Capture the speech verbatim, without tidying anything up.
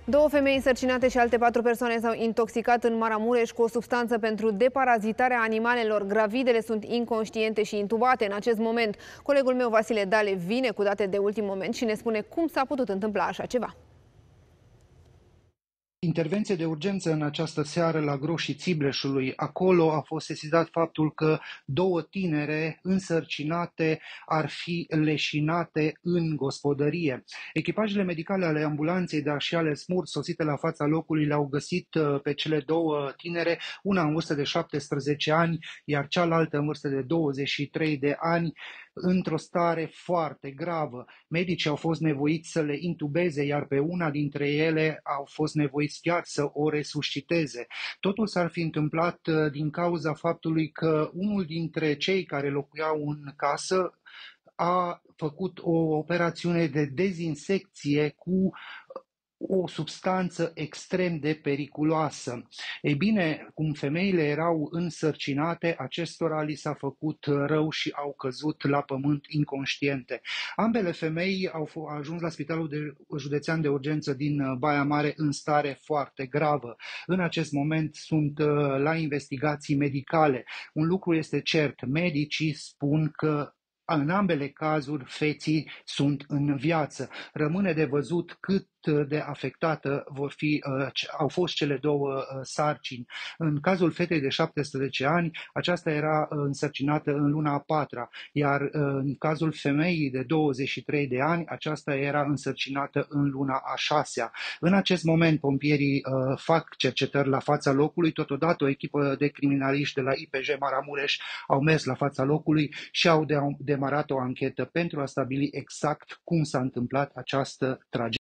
Două femei însărcinate și alte patru persoane s-au intoxicat în Maramureș cu o substanță pentru deparazitarea animalelor. Gravidele sunt inconștiente și intubate în acest moment. Colegul meu, Vasile Dale, vine cu date de ultim moment și ne spune cum s-a putut întâmpla așa ceva. Intervenție de urgență în această seară la Groșii Țibleșului. Acolo a fost sesizat faptul că două tinere însărcinate ar fi leșinate în gospodărie. Echipajele medicale ale ambulanței, dar și ale SMURD, sosite la fața locului, le-au găsit pe cele două tinere, una în vârstă de șaptesprezece ani, iar cealaltă în vârstă de douăzeci și trei de ani, într-o stare foarte gravă. Medicii au fost nevoiți să le intubeze, iar pe una dintre ele au fost nevoiți chiar să o resusciteze. Totul s-ar fi întâmplat din cauza faptului că unul dintre cei care locuiau în casă a făcut o operațiune de dezinsecție cu o substanță extrem de periculoasă. Ei bine, cum femeile erau însărcinate, acestora li s-a făcut rău și au căzut la pământ inconștiente. Ambele femei au ajuns la Spitalul de, Județean de Urgență din Baia Mare în stare foarte gravă. În acest moment sunt la investigații medicale. Un lucru este cert, medicii spun că în ambele cazuri feții sunt în viață. Rămâne de văzut cât de afectată vor fi, au fost cele două sarcini. În cazul fetei de șaptesprezece ani, aceasta era însărcinată în luna a patra, iar în cazul femeii de douăzeci și trei de ani, aceasta era însărcinată în luna a șasea. În acest moment, pompierii fac cercetări la fața locului, totodată o echipă de criminaliști de la I P J Maramureș au mers la fața locului și au demarat o anchetă pentru a stabili exact cum s-a întâmplat această tragedie.